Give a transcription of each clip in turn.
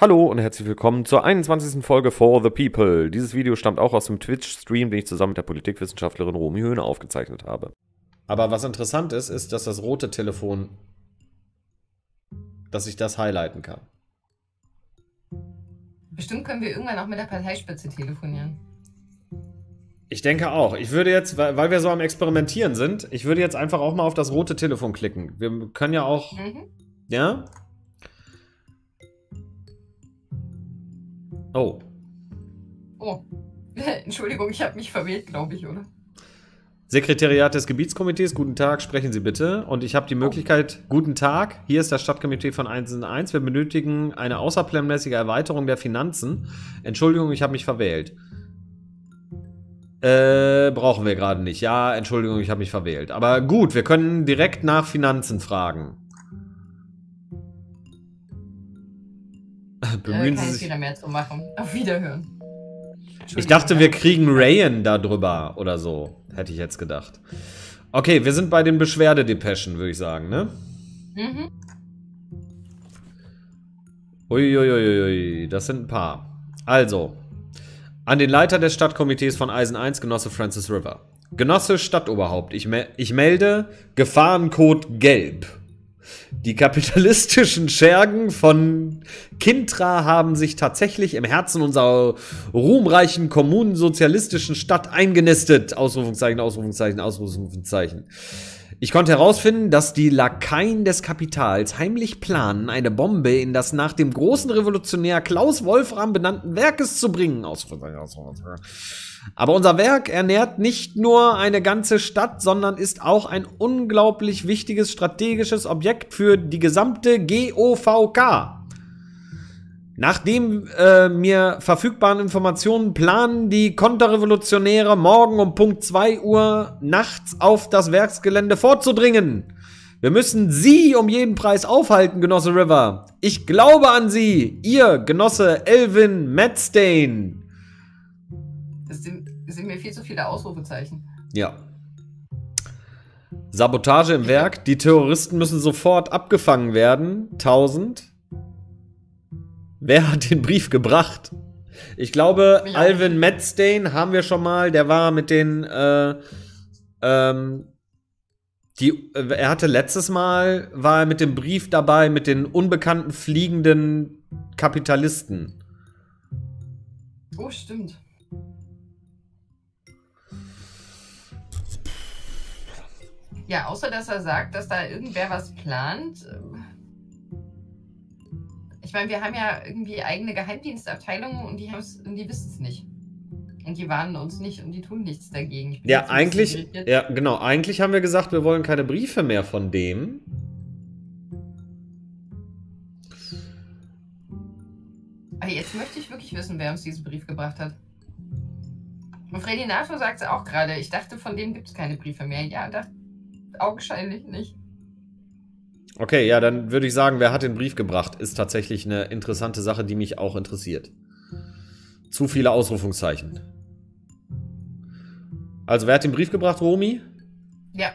Hallo und herzlich willkommen zur 21. Folge For the People. Dieses Video stammt auch aus dem Twitch-Stream, den ich zusammen mit der Politikwissenschaftlerin Romy Höhne aufgezeichnet habe. Aber was interessant ist, ist, dass das rote Telefon, dass ich das highlighten kann. Bestimmt können wir irgendwann auch mit der Parteispitze telefonieren. Ich denke auch. Ich würde jetzt, weil wir so am Experimentieren sind, ich würde jetzt einfach auch mal auf das rote Telefon klicken. Wir können ja auch, ja? Oh. Oh. Entschuldigung, ich habe mich verwählt, glaube ich, oder? Sekretariat des Gebietskomitees, guten Tag, sprechen Sie bitte. Und ich habe die Möglichkeit, guten Tag, hier ist das Stadtkomitee von 1&1. Wir benötigen eine außerplanmäßige Erweiterung der Finanzen. Entschuldigung, ich habe mich verwählt. Brauchen wir gerade nicht. Ja, Entschuldigung, ich habe mich verwählt. Aber gut, wir können direkt nach Finanzen fragen. Bemühen Sie sich. Kein Fehler mehr zu machen. Auf Wiederhören. Ich dachte, wir kriegen Rayen da drüber oder so. Hätte ich jetzt gedacht. Okay, wir sind bei den Beschwerdedepeschen, würde ich sagen, ne? Mhm. Uiuiuiui, das sind ein paar. Also, an den Leiter des Stadtkomitees von Eisen 1, Genosse Francis River. Genosse Stadtoberhaupt, ich melde Gefahrencode Gelb. Die kapitalistischen Schergen von Kintra haben sich tatsächlich im Herzen unserer ruhmreichen kommunensozialistischen Stadt eingenistet. Ausrufungszeichen, Ausrufungszeichen, Ausrufungszeichen. Ich konnte herausfinden, dass die Lakaien des Kapitals heimlich planen, eine Bombe in das nach dem großen Revolutionär Klaus Wolfram benannten Werkes zu bringen. Aber unser Werk ernährt nicht nur eine ganze Stadt, sondern ist auch ein unglaublich wichtiges strategisches Objekt für die gesamte GOVK. Nach den mir verfügbaren Informationen planen die Konterrevolutionäre morgen um Punkt 2 Uhr nachts auf das Werksgelände vorzudringen. Wir müssen Sie um jeden Preis aufhalten, Genosse River. Ich glaube an Sie, Ihr Genosse Elvin Madstain. Das sind mir viel zu viele Ausrufezeichen. Ja. Sabotage im Werk. Die Terroristen müssen sofort abgefangen werden. 1000. Wer hat den Brief gebracht? Ich glaube, Alvin Madstain haben wir schon mal. Der war mit den, er hatte letztes Mal, war er mit dem Brief dabei, mit den unbekannten fliegenden Kapitalisten. Oh, stimmt. Ja, außer dass er sagt, dass da irgendwer was plant. Ich meine, wir haben ja irgendwie eigene Geheimdienstabteilungen und die wissen es nicht. Und die warnen uns nicht und die tun nichts dagegen. Ja, eigentlich, ja, genau. Eigentlich haben wir gesagt, wir wollen keine Briefe mehr von dem. Aber jetzt möchte ich wirklich wissen, wer uns diesen Brief gebracht hat. Und Freddy Nato sagt es auch gerade. Ich dachte, von dem gibt es keine Briefe mehr. Ja, augenscheinlich nicht. Okay, ja, dann würde ich sagen, wer hat den Brief gebracht, ist tatsächlich eine interessante Sache, die mich auch interessiert. Zu viele Ausrufungszeichen. Also, wer hat den Brief gebracht, Romy? Ja.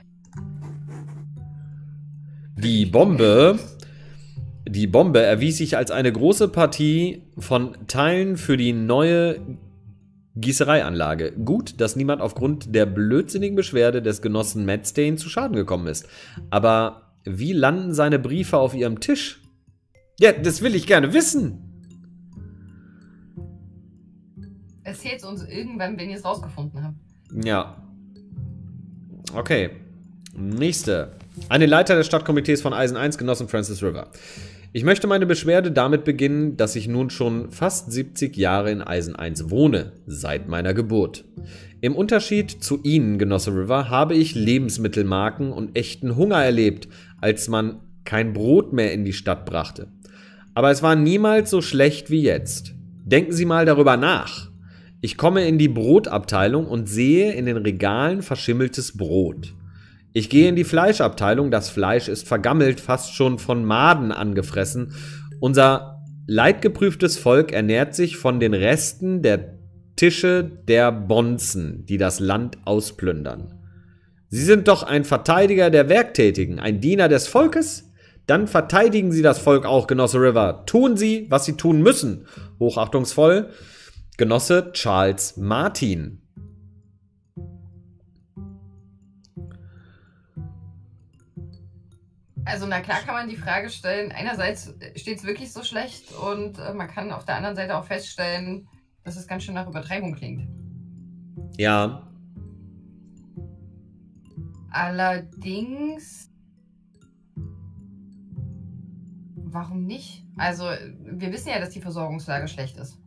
Die Bombe erwies sich als eine große Partie von Teilen für die neue Gießereianlage. Gut, dass niemand aufgrund der blödsinnigen Beschwerde des Genossen Madstain zu Schaden gekommen ist. Aber wie landen seine Briefe auf ihrem Tisch? Ja, das will ich gerne wissen. Erzählt uns irgendwann, wenn ihr es rausgefunden habt. Ja. Okay. Nächste. An den Leiter des Stadtkomitees von Eisen 1, Genossen Francis River. Ich möchte meine Beschwerde damit beginnen, dass ich nun schon fast 70 Jahre in Eisen 1 wohne, seit meiner Geburt. Im Unterschied zu Ihnen, Genosse River, habe ich Lebensmittelmarken und echten Hunger erlebt, als man kein Brot mehr in die Stadt brachte. Aber es war niemals so schlecht wie jetzt. Denken Sie mal darüber nach. Ich komme in die Brotabteilung und sehe in den Regalen verschimmeltes Brot. Ich gehe in die Fleischabteilung, das Fleisch ist vergammelt, fast schon von Maden angefressen. Unser leidgeprüftes Volk ernährt sich von den Resten der Tische der Bonzen, die das Land ausplündern. Sie sind doch ein Verteidiger der Werktätigen, ein Diener des Volkes? dann verteidigen Sie das Volk auch, Genosse River. Tun Sie, was Sie tun müssen. Hochachtungsvoll, Genosse Charles Martin. Also, na klar kann man die Frage stellen, einerseits steht es wirklich so schlecht und man kann auf der anderen Seite auch feststellen, dass es ganz schön nach Übertreibung klingt. Ja. Allerdings, warum nicht? Also, wir wissen ja, dass die Versorgungslage schlecht ist.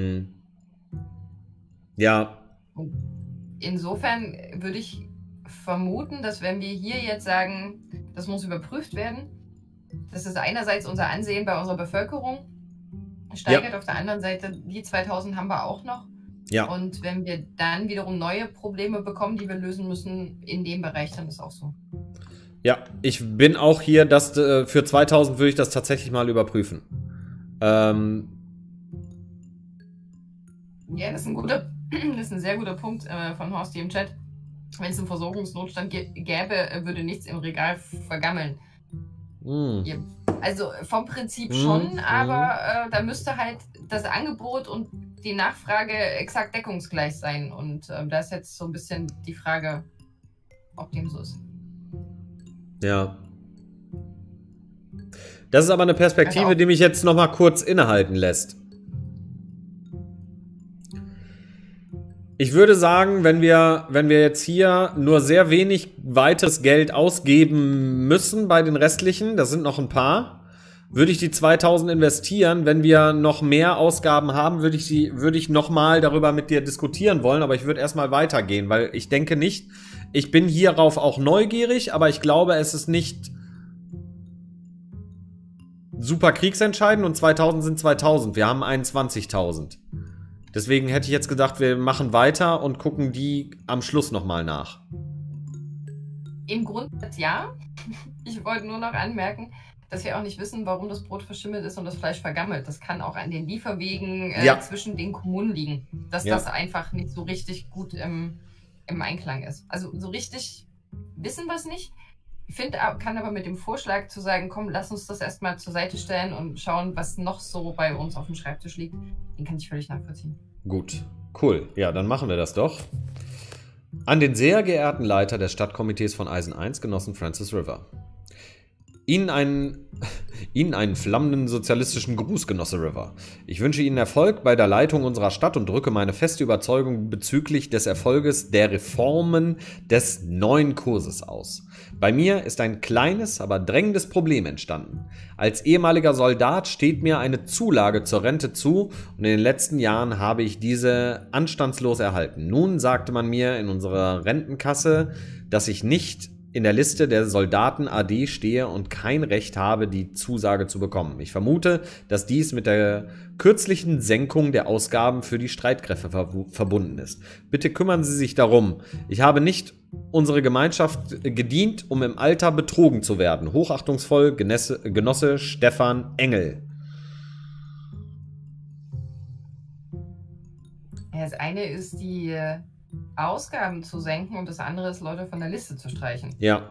Ja. Und insofern würde ich vermuten, dass wenn wir hier jetzt sagen, das muss überprüft werden, das ist einerseits unser Ansehen bei unserer Bevölkerung steigert, auf der anderen Seite, die 2000 haben wir auch noch. Ja. Und wenn wir dann wiederum neue Probleme bekommen, die wir lösen müssen in dem Bereich, dann ist auch so. Ja, ich bin auch hier, dass für 2000 würde ich das tatsächlich mal überprüfen. Ja, das ist ein sehr guter Punkt von Horst hier im Chat. Wenn es einen Versorgungsnotstand gäbe, würde nichts im Regal vergammeln. Ja, also vom Prinzip schon, aber da müsste halt das Angebot und die Nachfrage exakt deckungsgleich sein. Und da ist jetzt so ein bisschen die Frage, ob dem so ist. Ja. Das ist aber eine Perspektive, Also die mich jetzt noch mal kurz innehalten lässt. Ich würde sagen, wenn wir jetzt hier nur sehr wenig weiteres Geld ausgeben müssen bei den restlichen, das sind noch ein paar, würde ich die 2000 investieren. Wenn wir noch mehr Ausgaben haben, würde ich noch mal darüber mit dir diskutieren wollen, aber ich würde erstmal weitergehen, weil ich denke nicht, ich bin hierauf auch neugierig, aber ich glaube, es ist nicht super kriegsentscheidend und 2000 sind 2000. Wir haben 21.000. Deswegen hätte ich jetzt gedacht, wir machen weiter und gucken die am Schluss nochmal nach. Im Grundsatz ja. Ich wollte nur noch anmerken, dass wir auch nicht wissen, warum das Brot verschimmelt ist und das Fleisch vergammelt. Das kann auch an den Lieferwegen zwischen den Kommunen liegen. Dass das einfach nicht so richtig gut im Einklang ist. Also so richtig wissen wir es nicht. Ich finde, kann aber mit dem Vorschlag zu sagen, komm, lass uns das erstmal zur Seite stellen und schauen, was noch so bei uns auf dem Schreibtisch liegt, den kann ich völlig nachvollziehen. Gut, cool. Ja, dann machen wir das doch. An den sehr geehrten Leiter des Stadtkomitees von Eisen 1, Genossen Francis River. Ihnen einen flammenden sozialistischen Gruß, Genosse River. Ich wünsche Ihnen Erfolg bei der Leitung unserer Stadt und drücke meine feste Überzeugung bezüglich des Erfolges der Reformen des neuen Kurses aus. Bei mir ist ein kleines, aber drängendes Problem entstanden. Als ehemaliger Soldat steht mir eine Zulage zur Rente zu und in den letzten Jahren habe ich diese anstandslos erhalten. Nun sagte man mir in unserer Rentenkasse, dass ich nicht in der Liste der Soldaten AD stehe und kein Recht habe, die Zusage zu bekommen. Ich vermute, dass dies mit der kürzlichen Senkung der Ausgaben für die Streitkräfte verbunden ist. Bitte kümmern Sie sich darum. Ich habe nicht unsere Gemeinschaft gedient, um im Alter betrogen zu werden. Hochachtungsvoll, Genosse Stefan Engel. Das eine ist die Ausgaben zu senken und das andere ist, Leute von der Liste zu streichen. Ja.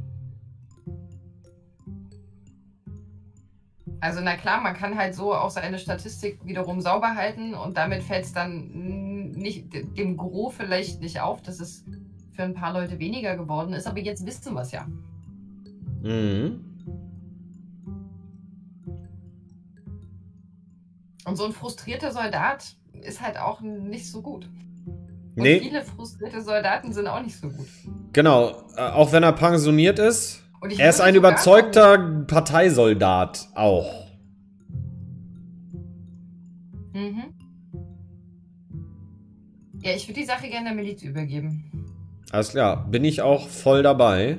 Also na klar, man kann halt so auch seine Statistik wiederum sauber halten und damit fällt es dann nicht dem Gros vielleicht nicht auf, dass es für ein paar Leute weniger geworden ist, aber jetzt wissen wir es ja. Mhm. Und so ein frustrierter Soldat ist halt auch nicht so gut. Und viele frustrierte Soldaten sind auch nicht so gut. Genau, auch wenn er pensioniert ist. Er ist ein überzeugter Parteisoldat auch. Mhm. Ja, ich würde die Sache gerne der Miliz übergeben. Alles klar, bin ich auch voll dabei.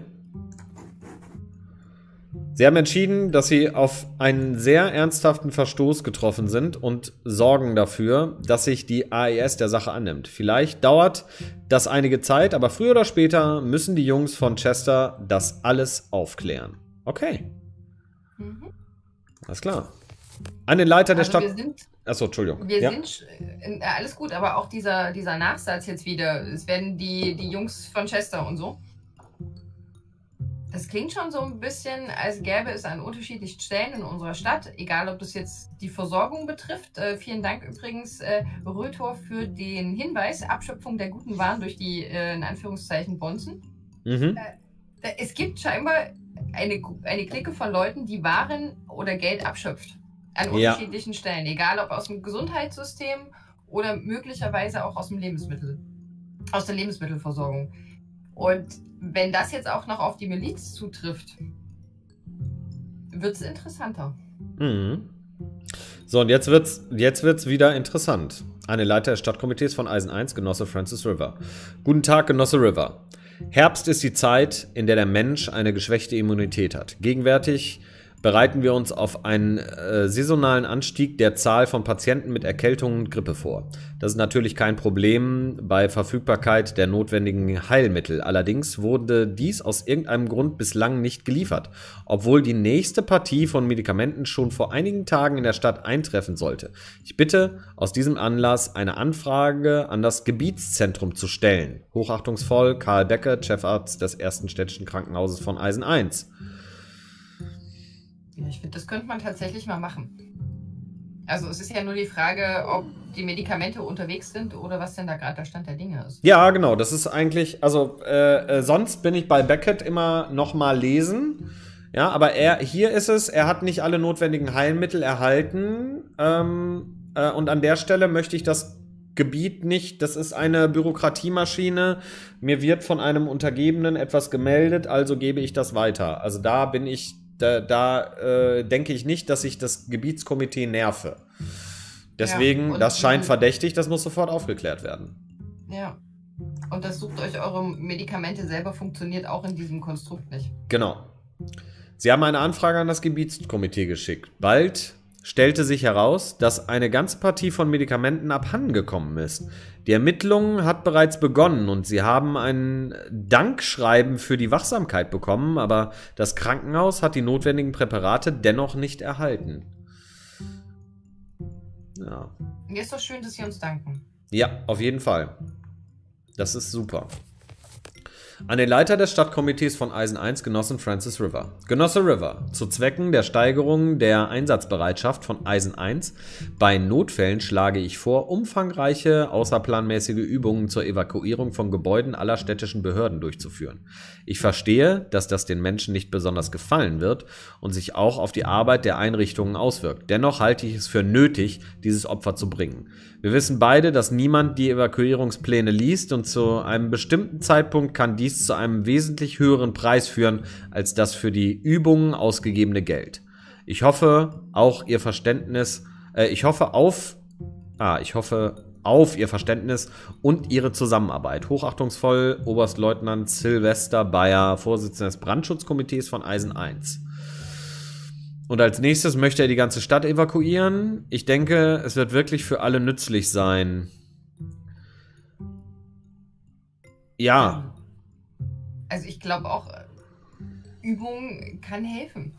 Sie haben entschieden, dass Sie auf einen sehr ernsthaften Verstoß getroffen sind und sorgen dafür, dass sich die AES der Sache annimmt. Vielleicht dauert das einige Zeit, aber früher oder später müssen die Jungs von Chester das alles aufklären. Okay. Mhm. Alles klar. An den Leiter der Stadt... Achso, Entschuldigung. Wir sind... alles gut, aber auch dieser Nachsatz jetzt wieder. Es werden die Jungs von Chester und so. Das klingt schon so ein bisschen, als gäbe es an unterschiedlichen Stellen in unserer Stadt, egal ob das jetzt die Versorgung betrifft. Vielen Dank übrigens, Rötor, für den Hinweis, Abschöpfung der guten Waren durch die, in Anführungszeichen, Bonzen. Mhm. Es gibt scheinbar eine Clique von Leuten, die Waren oder Geld abschöpft. An unterschiedlichen Stellen, egal ob aus dem Gesundheitssystem oder möglicherweise auch aus der Lebensmittelversorgung. Und wenn das jetzt auch noch auf die Miliz zutrifft, wird es interessanter. Mhm. So, und jetzt wird's wieder interessant. Eine Leiter des Stadtkomitees von Eisen 1, Genosse Francis River. Guten Tag, Genosse River. Herbst ist die Zeit, in der der Mensch eine geschwächte Immunität hat. Gegenwärtig bereiten wir uns auf einen saisonalen Anstieg der Zahl von Patienten mit Erkältungen und Grippe vor. Das ist natürlich kein Problem bei Verfügbarkeit der notwendigen Heilmittel. Allerdings wurde dies aus irgendeinem Grund bislang nicht geliefert, obwohl die nächste Partie von Medikamenten schon vor einigen Tagen in der Stadt eintreffen sollte. Ich bitte aus diesem Anlass eine Anfrage an das Gebietszentrum zu stellen. Hochachtungsvoll, Karl Becker, Chefarzt des ersten städtischen Krankenhauses von Eisen 1. Ja, ich finde, das könnte man tatsächlich mal machen. Also es ist ja nur die Frage, ob die Medikamente unterwegs sind oder was denn da gerade der Stand der Dinge ist. Ja, genau, das ist eigentlich, also sonst bin ich bei Beckett immer noch mal lesen. Ja, aber hier ist es, er hat nicht alle notwendigen Heilmittel erhalten. Und an der Stelle möchte ich das Gebiet nicht, das ist eine Bürokratiemaschine. Mir wird von einem Untergebenen etwas gemeldet, also gebe ich das weiter. Also da bin ich. Da denke ich nicht, dass ich das Gebietskomitee nerve. Deswegen, ja, das scheint verdächtig, das muss sofort aufgeklärt werden. Ja. Und das sucht euch eure Medikamente selber, funktioniert auch in diesem Konstrukt nicht. Genau. Sie haben eine Anfrage an das Gebietskomitee geschickt. Bald stellte sich heraus, dass eine ganze Partie von Medikamenten abhandengekommen ist. Die Ermittlung hat bereits begonnen und sie haben ein Dankschreiben für die Wachsamkeit bekommen, aber das Krankenhaus hat die notwendigen Präparate dennoch nicht erhalten. Ja. Ist doch schön, dass Sie uns danken. Ja, auf jeden Fall. Das ist super. An den Leiter des Stadtkomitees von Eisen 1, Genossen Francis River. Genosse River, zu Zwecken der Steigerung der Einsatzbereitschaft von Eisen 1 bei Notfällen schlage ich vor, umfangreiche, außerplanmäßige Übungen zur Evakuierung von Gebäuden aller städtischen Behörden durchzuführen. Ich verstehe, dass das den Menschen nicht besonders gefallen wird und sich auch auf die Arbeit der Einrichtungen auswirkt. Dennoch halte ich es für nötig, dieses Opfer zu bringen. Wir wissen beide, dass niemand die Evakuierungspläne liest und zu einem bestimmten Zeitpunkt kann dies zu einem wesentlich höheren Preis führen als das für die Übungen ausgegebene Geld. Ich hoffe auf Ihr Verständnis und Ihre Zusammenarbeit. Hochachtungsvoll, Oberstleutnant Silvester Bayer, Vorsitzender des Brandschutzkomitees von Eisen 1. Und als nächstes möchte er die ganze Stadt evakuieren. Ich denke, es wird wirklich für alle nützlich sein. Ja. Also ich glaube auch, Übung kann helfen.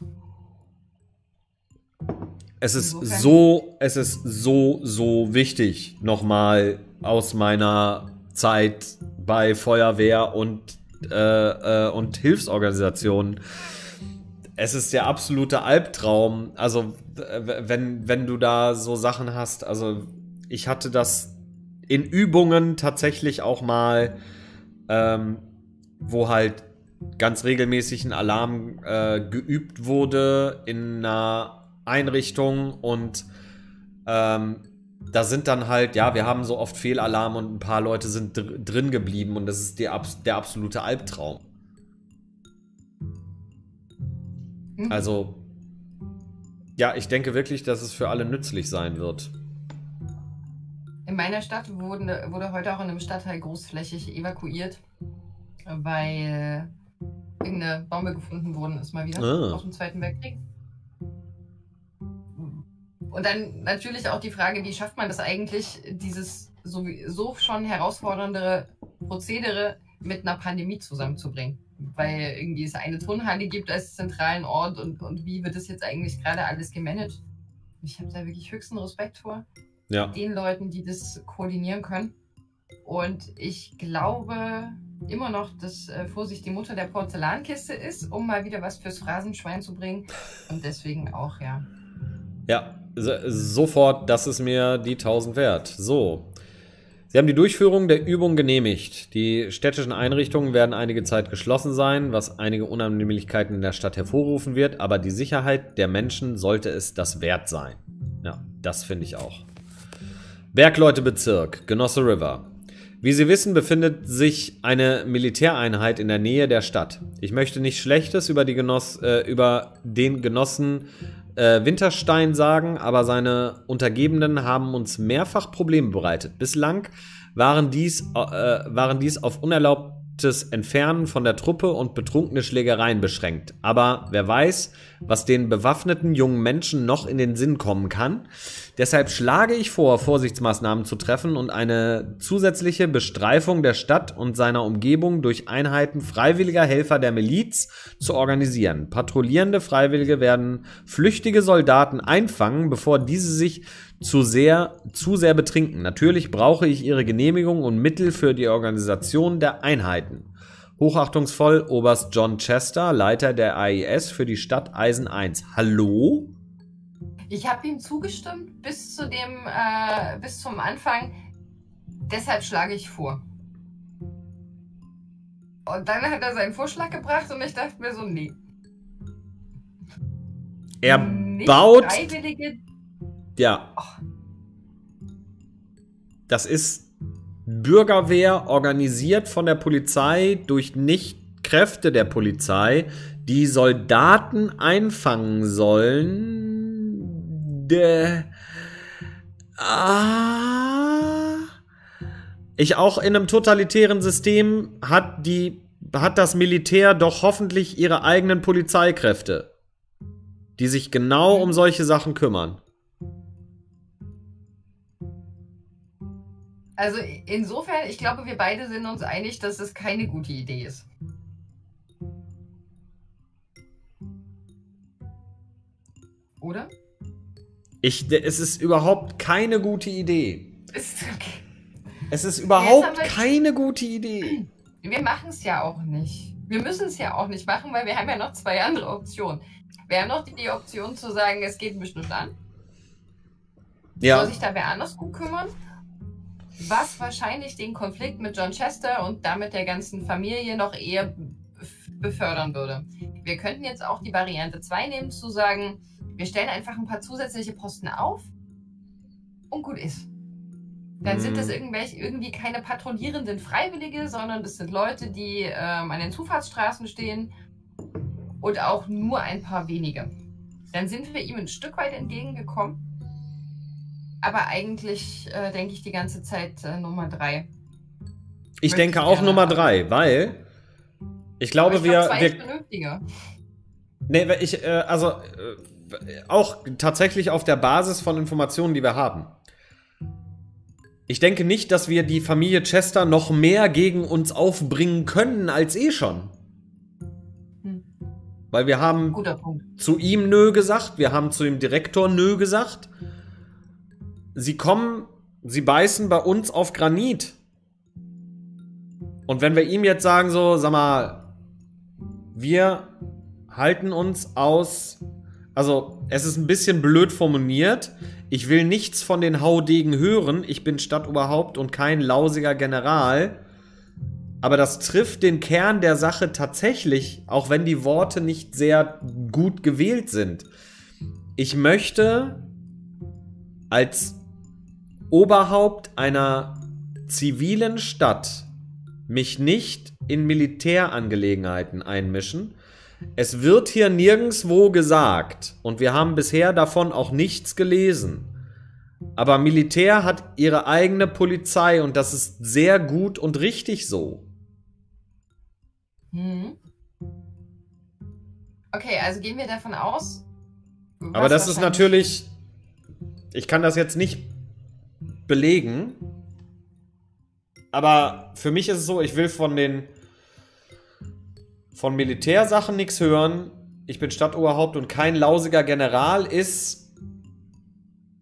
Es ist so wichtig, nochmal aus meiner Zeit bei Feuerwehr und Hilfsorganisationen. Es ist der absolute Albtraum. Also, wenn du da so Sachen hast, also ich hatte das in Übungen tatsächlich auch mal, wo halt ganz regelmäßig ein Alarm geübt wurde in einer Einrichtung und da sind dann halt, ja, wir haben so oft Fehlalarm und ein paar Leute sind drin geblieben und das ist der absolute Albtraum. Also, ja, ich denke wirklich, dass es für alle nützlich sein wird. In meiner Stadt wurde heute auch in einem Stadtteil großflächig evakuiert, weil irgendeine Bombe gefunden worden ist, mal wieder aus dem Zweiten Weltkrieg. Und dann natürlich auch die Frage, wie schafft man das eigentlich, dieses sowieso schon herausfordernde Prozedere mit einer Pandemie zusammenzubringen? Weil irgendwie es eine Turnhalle gibt als zentralen Ort und wie wird das jetzt eigentlich gerade alles gemanagt? Ich habe da wirklich höchsten Respekt vor den Leuten, die das koordinieren können. Und ich glaube, immer noch das Vorsicht die Mutter der Porzellankiste ist, um mal wieder was fürs Phrasenschwein zu bringen. Und deswegen auch, ja. Ja, sofort, das ist mir die 1000 wert. So. Sie haben die Durchführung der Übung genehmigt. Die städtischen Einrichtungen werden einige Zeit geschlossen sein, was einige Unannehmlichkeiten in der Stadt hervorrufen wird, aber die Sicherheit der Menschen sollte es das wert sein. Ja, das finde ich auch. Bergleutebezirk, Genosse River. Wie Sie wissen, befindet sich eine Militäreinheit in der Nähe der Stadt. Ich möchte nichts Schlechtes über den Genossen Winterstein sagen, aber seine Untergebenen haben uns mehrfach Probleme bereitet. Bislang waren dies auf unerlaubtes Entfernen von der Truppe und betrunkene Schlägereien beschränkt. Aber wer weiß, was den bewaffneten jungen Menschen noch in den Sinn kommen kann. Deshalb schlage ich vor, Vorsichtsmaßnahmen zu treffen und eine zusätzliche Bestreifung der Stadt und seiner Umgebung durch Einheiten freiwilliger Helfer der Miliz zu organisieren. Patrouillierende Freiwillige werden flüchtige Soldaten einfangen, bevor diese sich zu sehr betrinken. Natürlich brauche ich Ihre Genehmigung und Mittel für die Organisation der Einheiten. Hochachtungsvoll Oberst John Chester, Leiter der AIS für die Stadt Eisen 1. Hallo? Ich habe ihm zugestimmt bis zum Anfang. Deshalb schlage ich vor. Und dann hat er seinen Vorschlag gebracht und ich dachte mir so, nee. Er nicht baut... Freiwillige. Ja. Das ist Bürgerwehr, organisiert von der Polizei durch Nicht-Kräfte der Polizei, die Soldaten einfangen sollen. Ich auch in einem totalitären System hat das Militär doch hoffentlich ihre eigenen Polizeikräfte, die sich genau um solche Sachen kümmern. Also insofern, ich glaube, wir beide sind uns einig, dass es keine gute Idee ist. Oder? Es ist überhaupt keine gute Idee. Ist okay. Es ist überhaupt keine gute Idee. Wir machen es ja auch nicht. Wir müssen es ja auch nicht machen, weil wir haben ja noch 2 andere Optionen. Wir haben noch die Option zu sagen, es geht mich nicht an. Ja. Soll sich da wer anders gut kümmern? Was wahrscheinlich den Konflikt mit John Chester und damit der ganzen Familie noch eher befördern würde. Wir könnten jetzt auch die Variante 2 nehmen, zu sagen, wir stellen einfach ein paar zusätzliche Posten auf und gut ist. Dann sind das irgendwie keine patrouillierenden Freiwillige, sondern das sind Leute, die an den Zufahrtsstraßen stehen und auch nur ein paar wenige. Dann sind wir ihm ein Stück weit entgegengekommen. Aber eigentlich denke ich die ganze Zeit Nummer 3. Ich denke auch Nummer 3, weil ich glaube, aber ich glaube, 2 ist vernünftiger. Nee, auch tatsächlich auf der Basis von Informationen, die wir haben. Ich denke nicht, dass wir die Familie Chester noch mehr gegen uns aufbringen können als eh schon. Weil wir haben zu ihm nö gesagt, wir haben zu dem Direktor nö gesagt. Sie beißen bei uns auf Granit. Und wenn wir ihm jetzt sagen so, sag mal, wir halten uns aus... Also, es ist ein bisschen blöd formuliert. Ich will nichts von den Haudegen hören. Ich bin Stadtoberhaupt und kein lausiger General. Aber das trifft den Kern der Sache tatsächlich, auch wenn die Worte nicht sehr gut gewählt sind. Ich möchte als Oberhaupt einer zivilen Stadt mich nicht in Militärangelegenheiten einmischen. Es wird hier nirgendwo gesagt, und wir haben bisher davon auch nichts gelesen, aber Militär hat ihre eigene Polizei und das ist sehr gut und richtig so. Okay, also gehen wir davon aus. Aber das ist natürlich, ich kann das jetzt nicht belegen, aber für mich ist es so, ich will von Militärsachen nichts hören. Ich bin Stadtoberhaupt und kein lausiger General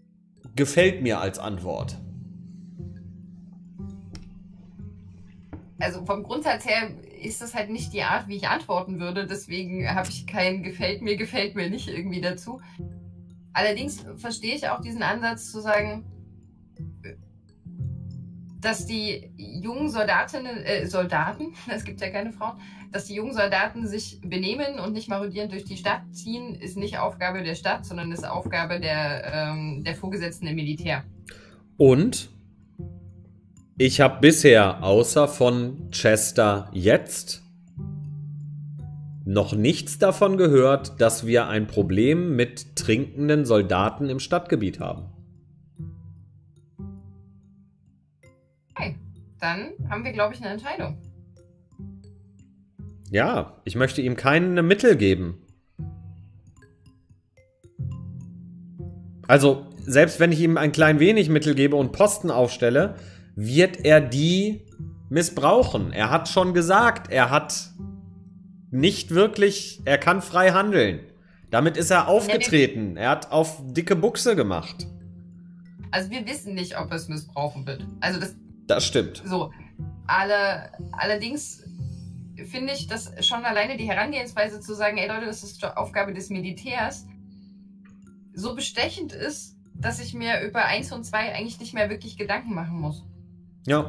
gefällt mir als Antwort. also vom Grundsatz her ist das halt nicht die Art, wie ich antworten würde. Deswegen habe ich kein gefällt mir nicht irgendwie dazu. Allerdings verstehe ich auch diesen Ansatz zu sagen, dass die jungen Soldaten, es gibt ja keine Frauen, dass die jungen Soldaten sich benehmen und nicht marodierend durch die Stadt ziehen, ist nicht Aufgabe der Stadt, sondern ist Aufgabe der Vorgesetzten im Militär. Und ich habe bisher, außer von Chester jetzt, noch nichts davon gehört, dass wir ein Problem mit trinkenden Soldaten im Stadtgebiet haben. Okay, dann haben wir, glaube ich, eine Entscheidung. Ja, ich möchte ihm keine Mittel geben. Also, selbst wenn ich ihm ein klein wenig Mittel gebe und Posten aufstelle, wird er die missbrauchen. Er hat schon gesagt, er hat nicht wirklich, er kann frei handeln. Damit ist er aufgetreten. Er hat auf dicke Buchse gemacht. Also wir wissen nicht, ob er es missbrauchen wird. Also das stimmt. So, allerdings finde ich, dass schon alleine die Herangehensweise zu sagen, ey Leute, das ist die Aufgabe des Militärs, so bestechend ist, dass ich mir über 1 und 2 eigentlich nicht mehr wirklich Gedanken machen muss. Ja.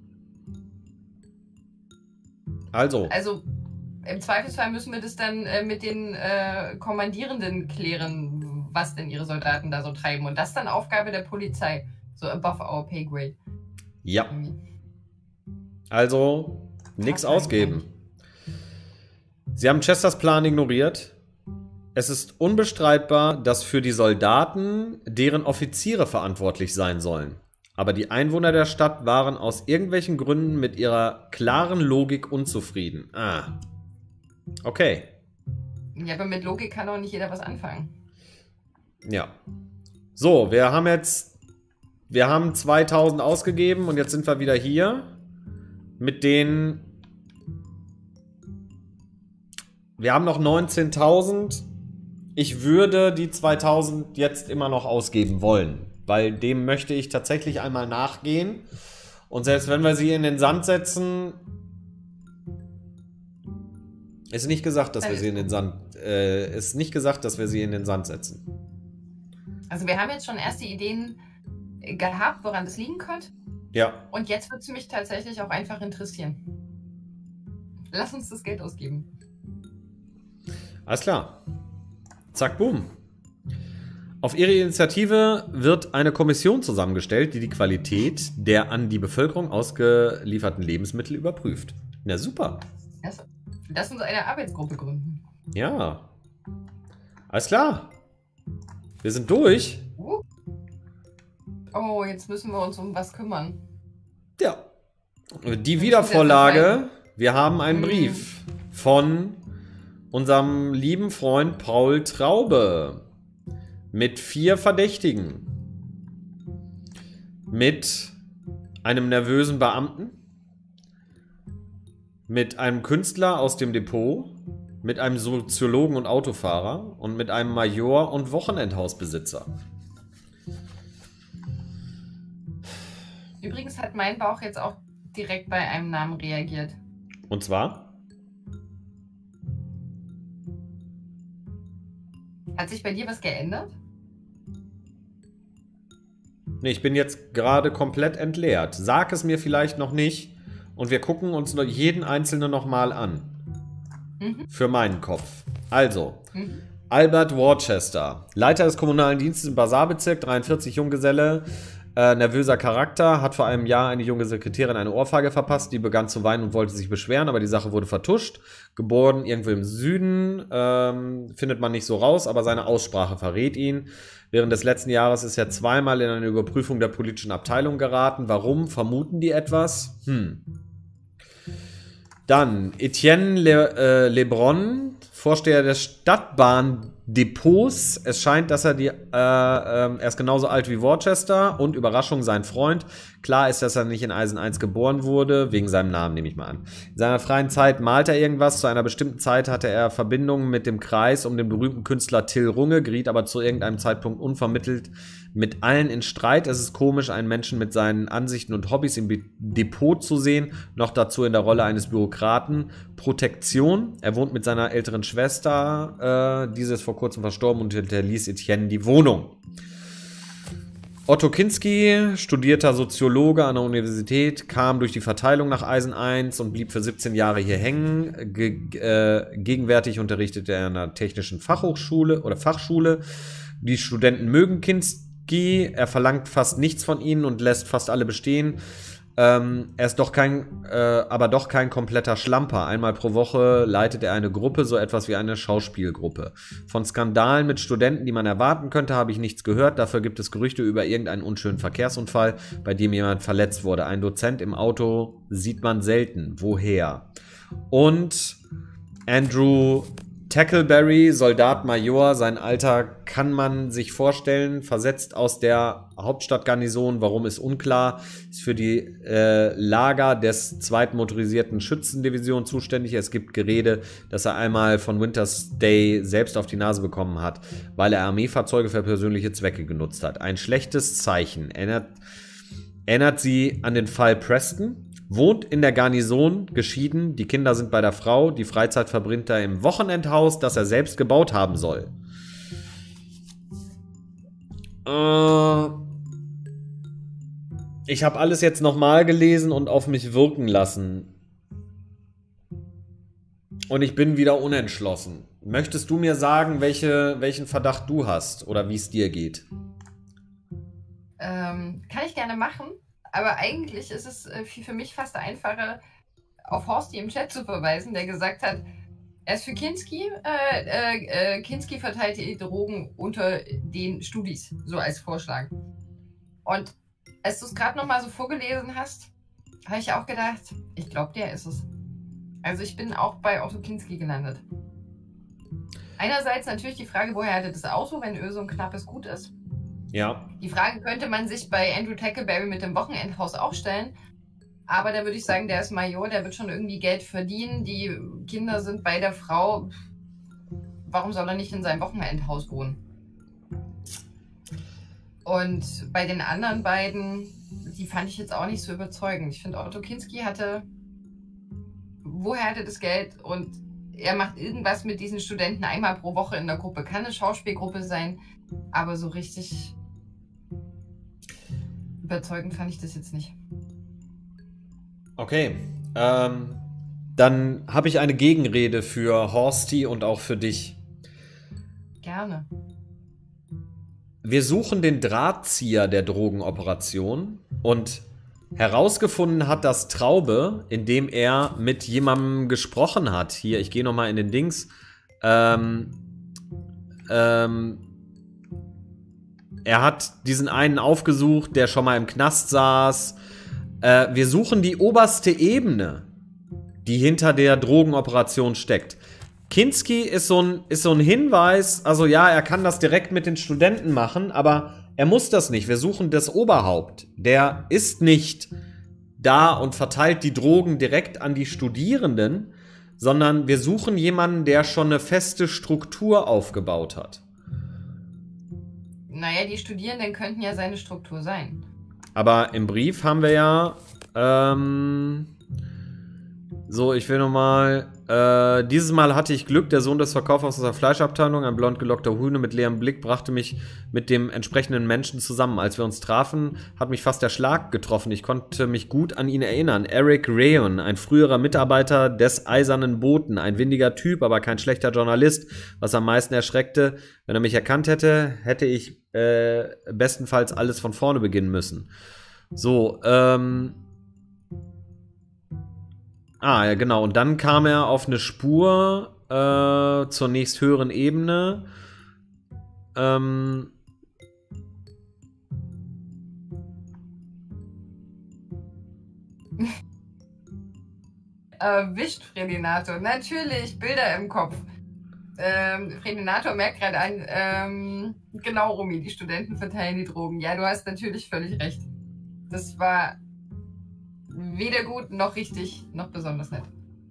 Also im Zweifelsfall müssen wir das dann mit den Kommandierenden klären, was denn ihre Soldaten da so treiben. Und das ist dann Aufgabe der Polizei. So above our pay grade. Ja. Also nichts ausgeben. Sie haben Chesters Plan ignoriert. Es ist unbestreitbar, dass für die Soldaten deren Offiziere verantwortlich sein sollen. Aber die Einwohner der Stadt waren aus irgendwelchen Gründen mit ihrer klaren Logik unzufrieden. Ah. Okay. Ja, aber mit Logik kann auch nicht jeder was anfangen. Ja. So, wir haben 2000 ausgegeben und jetzt sind wir wieder hier mit den... Wir haben noch 19.000. Ich würde die 2000 jetzt immer noch ausgeben wollen, weil dem möchte ich tatsächlich einmal nachgehen. Und selbst wenn wir sie in den Sand setzen, ist nicht gesagt, dass wir sie in den Sand, setzen. Also wir haben jetzt schon erste Ideen gehabt, woran das liegen könnte. Ja. Und jetzt würde es mich tatsächlich auch einfach interessieren. Lass uns das Geld ausgeben. Alles klar. Zack, boom. Auf Ihre Initiative wird eine Kommission zusammengestellt, die die Qualität der an die Bevölkerung ausgelieferten Lebensmittel überprüft. Na super. Lass uns eine Arbeitsgruppe gründen. Ja. Alles klar. Wir sind durch. Oh, jetzt müssen wir uns um was kümmern. Ja. Die Wiedervorlage. Wir haben einen Brief von unserem lieben Freund Paul Traube. Mit 4 Verdächtigen. Mit einem nervösen Beamten. Mit einem Künstler aus dem Depot. Mit einem Soziologen und Autofahrer. Und mit einem Major und Wochenendhausbesitzer. Übrigens hat mein Bauch jetzt auch direkt bei einem Namen reagiert. Und zwar? Hat sich bei dir was geändert? Nee, ich bin jetzt gerade komplett entleert. Sag es mir vielleicht noch nicht und wir gucken uns jeden einzelnen nochmal an. Für meinen Kopf. Also, Albert Worcester, Leiter des kommunalen Dienstes im Basarbezirk, 43, Junggeselle, nervöser Charakter, hat vor einem Jahr eine junge Sekretärin eine Ohrfeige verpasst, die begann zu weinen und wollte sich beschweren, aber die Sache wurde vertuscht. Geboren irgendwo im Süden, findet man nicht so raus, aber seine Aussprache verrät ihn. Während des letzten Jahres ist er zweimal in eine Überprüfung der politischen Abteilung geraten. Warum? Vermuten die etwas? Dann Etienne Lebron, Vorsteher des Stadtbahndepots. Es scheint, dass er ist genauso alt wie Worcester und Überraschung sein Freund. Klar ist, dass er nicht in Eisen 1 geboren wurde, wegen seinem Namen nehme ich mal an. In seiner freien Zeit malt er irgendwas. Zu einer bestimmten Zeit hatte er Verbindungen mit dem Kreis um den berühmten Künstler Till Runge, geriet aber zu irgendeinem Zeitpunkt unvermittelt mit allen in Streit. Es ist komisch, einen Menschen mit seinen Ansichten und Hobbys im Depot zu sehen, noch dazu in der Rolle eines Bürokraten. Protektion. Er wohnt mit seiner älteren Schwester. Diese ist vor kurzem verstorben und hinterließ Etienne die Wohnung. Otto Kinski, studierter Soziologe an der Universität, kam durch die Verteilung nach Eisen 1 und blieb für 17 Jahre hier hängen. Gegenwärtig unterrichtet er an einer technischen Fachhochschule oder Fachschule. Die Studenten mögen Kinski, er verlangt fast nichts von ihnen und lässt fast alle bestehen. Er ist aber doch kein kompletter Schlamper. Einmal pro Woche leitet er eine Gruppe, so etwas wie eine Schauspielgruppe. Von Skandalen mit Studenten, die man erwarten könnte, habe ich nichts gehört. Dafür gibt es Gerüchte über irgendeinen unschönen Verkehrsunfall, bei dem jemand verletzt wurde. Ein Dozent im Auto sieht man selten. Woher? Und Andrew Tackleberry, Soldat Major, sein Alter kann man sich vorstellen, versetzt aus der Hauptstadtgarnison, warum ist unklar, ist für die Lager des 2. Motorisierten Schützendivision zuständig. Es gibt Gerede, dass er einmal von Winter's Day selbst auf die Nase bekommen hat, weil er Armeefahrzeuge für persönliche Zwecke genutzt hat. Ein schlechtes Zeichen. Erinnert sie an den Fall Preston? Wohnt in der Garnison, geschieden, die Kinder sind bei der Frau, die Freizeit verbringt er im Wochenendhaus, das er selbst gebaut haben soll. Ich habe alles jetzt nochmal gelesen und auf mich wirken lassen. Und ich bin wieder unentschlossen. Möchtest du mir sagen, welchen Verdacht du hast oder wie es dir geht? Kann ich gerne machen. Aber eigentlich ist es für mich fast einfacher, auf Horsti im Chat zu verweisen, der gesagt hat, er ist für Kinski. Kinski verteilt die Drogen unter den Studis, so als Vorschlag. Und als du es gerade nochmal so vorgelesen hast, habe ich auch gedacht, ich glaube, der ist es. Also ich bin auch bei Otto Kinski gelandet. Einerseits natürlich die Frage, woher hatte das Auto, wenn Öl so ein knappes Gut ist. Ja. Die Frage könnte man sich bei Andrew Tackleberry mit dem Wochenendhaus auch stellen. Aber da würde ich sagen, der ist Major, der wird schon irgendwie Geld verdienen. Die Kinder sind bei der Frau. Warum soll er nicht in seinem Wochenendhaus wohnen? Und bei den anderen beiden, die fand ich jetzt auch nicht so überzeugend. Ich finde, Otto Kinski woher hatte das Geld? Und er macht irgendwas mit diesen Studenten einmal pro Woche in der Gruppe. Kann eine Schauspielgruppe sein, aber so richtig überzeugend fand ich das jetzt nicht. Okay, dann habe ich eine Gegenrede für Horsti und auch für dich. Gerne. Wir suchen den Drahtzieher der Drogenoperation und herausgefunden hat das Traube, indem er mit jemandem gesprochen hat. Hier, ich gehe nochmal in den Dings. Er hat diesen einen aufgesucht, der schon mal im Knast saß. Wir suchen die oberste Ebene, die hinter der Drogenoperation steckt. Kinski ist so ein Hinweis, also ja, er kann das direkt mit den Studenten machen, aber er muss das nicht. Wir suchen das Oberhaupt. Der ist nicht da und verteilt die Drogen direkt an die Studierenden, sondern wir suchen jemanden, der schon eine feste Struktur aufgebaut hat. Naja, die Studierenden könnten ja seine Struktur sein. Aber im Brief haben wir ja, so, ich will nochmal, dieses Mal hatte ich Glück, der Sohn des Verkaufers aus der Fleischabteilung, ein blond gelockter Hühner mit leerem Blick, brachte mich mit dem entsprechenden Menschen zusammen. Als wir uns trafen, hat mich fast der Schlag getroffen. Ich konnte mich gut an ihn erinnern. Eric Rayon, ein früherer Mitarbeiter des Eisernen Boten, ein windiger Typ, aber kein schlechter Journalist. Was am meisten erschreckte, wenn er mich erkannt hätte, hätte ich bestenfalls alles von vorne beginnen müssen. So, ja, genau. Und dann kam er auf eine Spur zur nächsthöheren Ebene. Erwischt, Fredinato. Natürlich, Bilder im Kopf. Fredenator merkt gerade an, genau, Romy, die Studenten verteilen die Drogen. Ja, du hast natürlich völlig recht. Das war weder gut, noch richtig, noch besonders nett.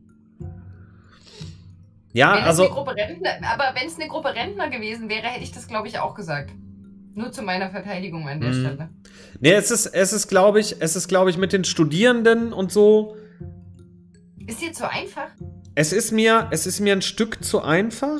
Ja, wenn also... aber wenn es eine Gruppe Rentner gewesen wäre, hätte ich das, glaube ich, auch gesagt. Nur zu meiner Verteidigung an der Stelle. Nee, es ist, glaube ich, mit den Studierenden und so... Ist dir zu einfach? Es ist mir ein Stück zu einfach.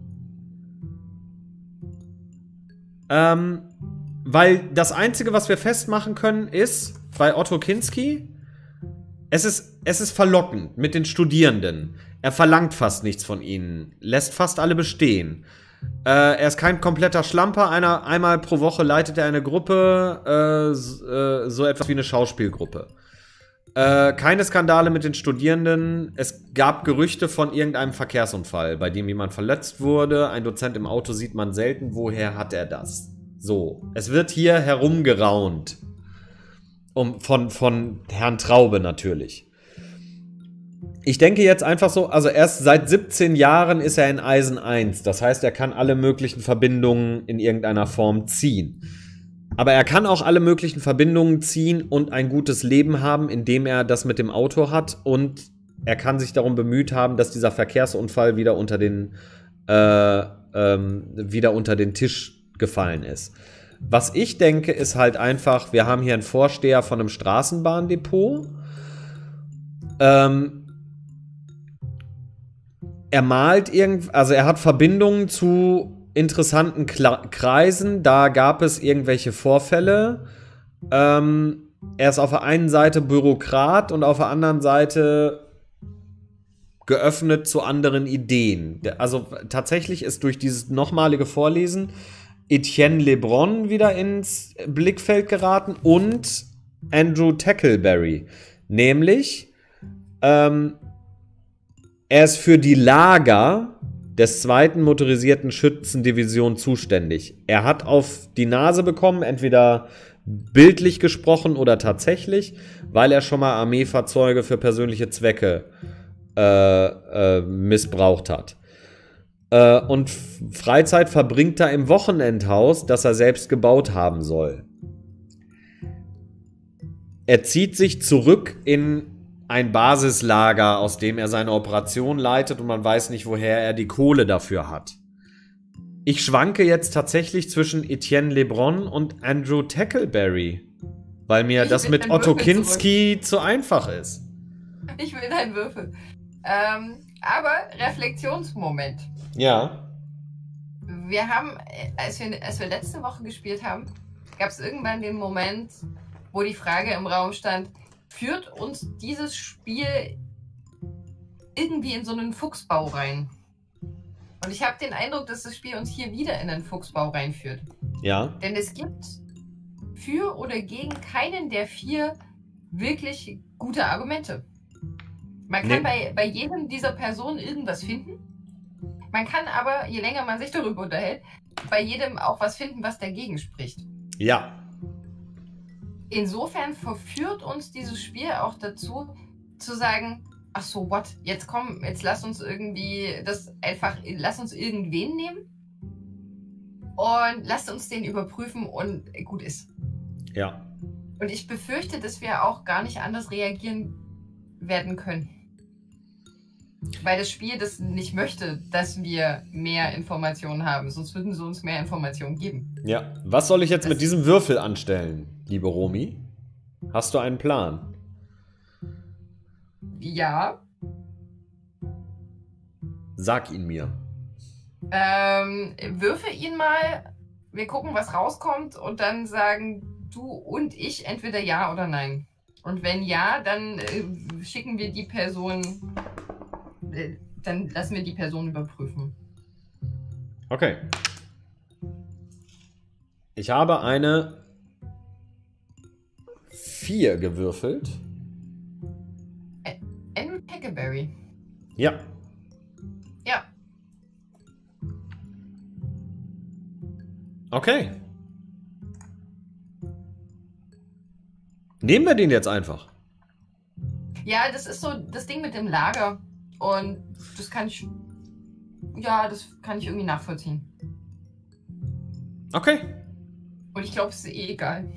Weil das Einzige, was wir festmachen können, ist, bei Otto Kinski, es ist verlockend mit den Studierenden. Er verlangt fast nichts von ihnen, lässt fast alle bestehen. Er ist kein kompletter Schlamper. Einmal pro Woche leitet er eine Gruppe, so etwas wie eine Schauspielgruppe. Keine Skandale mit den Studierenden. Es gab Gerüchte von irgendeinem Verkehrsunfall, bei dem jemand verletzt wurde. Ein Dozent im Auto sieht man selten. Woher hat er das? So, es wird hier herumgeraunt. Von Herrn Traube natürlich. Ich denke jetzt einfach so, also erst seit 17 Jahren ist er in Eisen 1. Das heißt, er kann alle möglichen Verbindungen in irgendeiner Form ziehen. Aber er kann auch alle möglichen Verbindungen ziehen und ein gutes Leben haben, indem er das mit dem Auto hat. Und er kann sich darum bemüht haben, dass dieser Verkehrsunfall wieder unter den Tisch gefallen ist. Was ich denke, ist halt einfach, wir haben hier einen Vorsteher von einem Straßenbahndepot. Er malt er hat Verbindungen zu interessanten Kreisen. Da gab es irgendwelche Vorfälle. Er ist auf der einen Seite Bürokrat und auf der anderen Seite geöffnet zu anderen Ideen. Also tatsächlich ist durch dieses nochmalige Vorlesen Etienne Lebrun wieder ins Blickfeld geraten und Andrew Tackleberry. Nämlich, er ist für die Lager des 2. Motorisierten Schützendivision zuständig. Er hat auf die Nase bekommen, entweder bildlich gesprochen oder tatsächlich, weil er schon mal Armeefahrzeuge für persönliche Zwecke missbraucht hat. Und Freizeit verbringt er im Wochenendhaus, das er selbst gebaut haben soll. Er zieht sich zurück in ein Basislager, aus dem er seine Operation leitet und man weiß nicht, woher er die Kohle dafür hat. Ich schwanke jetzt tatsächlich zwischen Etienne Lebrun und Andrew Tackleberry, weil mir das mit Otto Kinski zu einfach ist. Ich will deinen Würfel. Aber Reflexionsmoment. Ja. Wir haben, als wir letzte Woche gespielt haben, gab es irgendwann den Moment, wo die Frage im Raum stand, führt uns dieses Spiel irgendwie in so einen Fuchsbau rein? Und ich habe den Eindruck, dass das Spiel uns hier wieder in einen Fuchsbau reinführt. Ja. Denn es gibt für oder gegen keinen der 4 wirklich gute Argumente. Man kann bei jedem dieser Personen irgendwas finden. Man kann aber, je länger man sich darüber unterhält, bei jedem auch was finden, was dagegen spricht. Ja. Insofern verführt uns dieses Spiel auch dazu, zu sagen, ach so, what? Jetzt komm, jetzt lass uns irgendwen nehmen und lasst uns den überprüfen und gut ist. Ja. Und ich befürchte, dass wir auch gar nicht anders reagieren werden können. Weil das Spiel das nicht möchte, dass wir mehr Informationen haben. Sonst würden sie uns mehr Informationen geben. Ja. Was soll ich jetzt mit diesem Würfel anstellen, liebe Romy? Hast du einen Plan? Ja. Sag ihn mir. Würfel ihn mal. Wir gucken, was rauskommt. Und dann sagen du und ich entweder ja oder nein. Und wenn ja, dann schicken wir die Person... Dann lassen wir die Person überprüfen. Okay. Ich habe eine 4 gewürfelt. Andrew Tackleberry. Ja. Ja. Okay. Nehmen wir den jetzt einfach. Ja, das ist so das Ding mit dem Lager. Und das kann ich ja, das kann ich irgendwie nachvollziehen. Okay. Und ich glaube, es ist eh egal.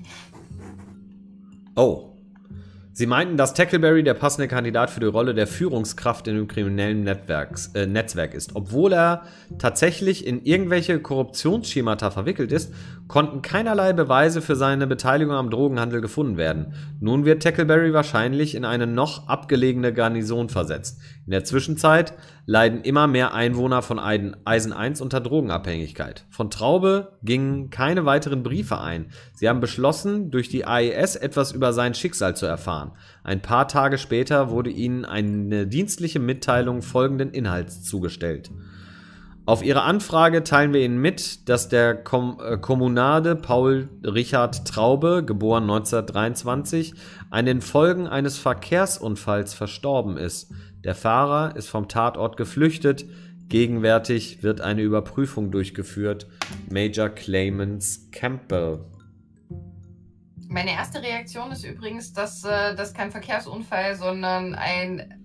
Oh. Sie meinten, dass Tackleberry der passende Kandidat für die Rolle der Führungskraft in dem kriminellen Netzwerk ist. Obwohl er tatsächlich in irgendwelche Korruptionsschemata verwickelt ist, konnten keinerlei Beweise für seine Beteiligung am Drogenhandel gefunden werden. Nun wird Tackleberry wahrscheinlich in eine noch abgelegene Garnison versetzt. In der Zwischenzeit leiden immer mehr Einwohner von Eisen 1 unter Drogenabhängigkeit. Von Traube gingen keine weiteren Briefe ein. Sie haben beschlossen, durch die AES etwas über sein Schicksal zu erfahren. Ein paar Tage später wurde ihnen eine dienstliche Mitteilung folgenden Inhalts zugestellt. Auf ihre Anfrage teilen wir Ihnen mit, dass der Kommunade Paul Richard Traube, geboren 1923, an den Folgen eines Verkehrsunfalls verstorben ist. Der Fahrer ist vom Tatort geflüchtet. Gegenwärtig wird eine Überprüfung durchgeführt. Major Clemens Campbell. Meine erste Reaktion ist übrigens, dass das kein Verkehrsunfall, sondern ein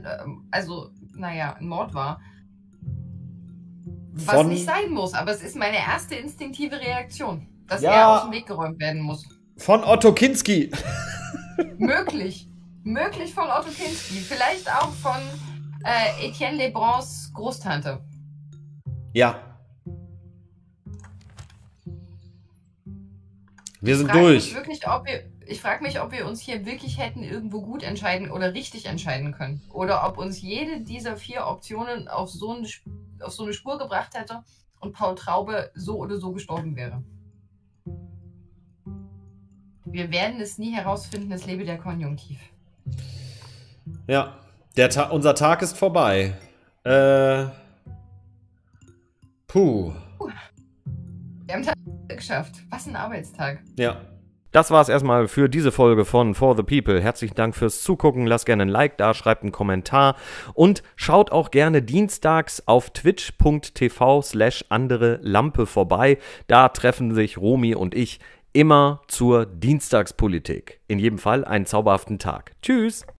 Mord war. Was nicht sein muss, aber es ist meine erste instinktive Reaktion, dass er aus dem Weg geräumt werden muss. Von Otto Kinski. Möglich von Otto Kinski. Vielleicht auch von Etienne Lebrancs Großtante. Ja. Wir sind durch. Ich frage mich, ob wir uns hier wirklich hätten irgendwo gut entscheiden oder richtig entscheiden können. Oder ob uns jede dieser 4 Optionen auf so eine Spur gebracht hätte und Paul Traube so oder so gestorben wäre. Wir werden es nie herausfinden, es lebe der Konjunktiv. Ja, unser Tag ist vorbei. Puh. Wir haben es geschafft. Was ein Arbeitstag. Ja. Das war's erstmal für diese Folge von For the People. Herzlichen Dank fürs Zugucken. Lasst gerne ein Like da, schreibt einen Kommentar und schaut auch gerne dienstags auf twitch.tv/andere-Lampe vorbei. Da treffen sich Romy und ich immer zur Dienstagspolitik. In jedem Fall einen zauberhaften Tag. Tschüss!